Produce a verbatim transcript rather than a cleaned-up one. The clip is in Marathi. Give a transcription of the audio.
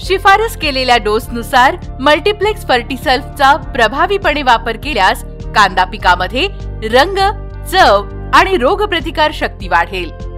शिफारस केलेल्या डोसनुसार मल्टीप्लेक्स फर्टिसल्फचा प्रभावीपणे वापर केल्यास कांदा पिकामध्ये रंग, चव आणि रोगप्रतिकार शक्ती वाढेल.